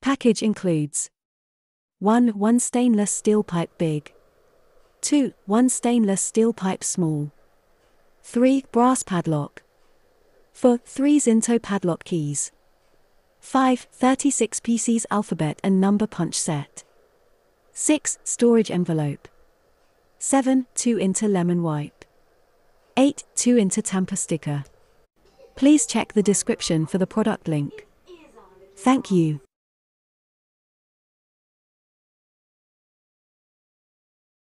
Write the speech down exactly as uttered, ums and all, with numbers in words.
Package includes one. one stainless steel pipe big. two. one stainless steel pipe small. three. Brass padlock. four. three Zinto padlock keys. five. thirty-six pieces alphabet and number punch set. six. Storage envelope. seven. two inch lemon wipe. eight. two inch tamper sticker. Please check the description for the product link. Thank you.